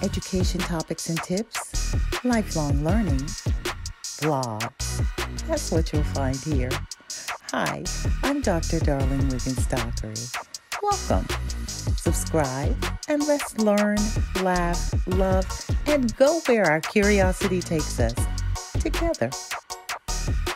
education topics and tips, lifelong learning, vlogs. That's what you'll find here. Hi, I'm Dr. Darlene Wiggins-Dockery. Welcome. Subscribe and let's learn, laugh, love, and go where our curiosity takes us together.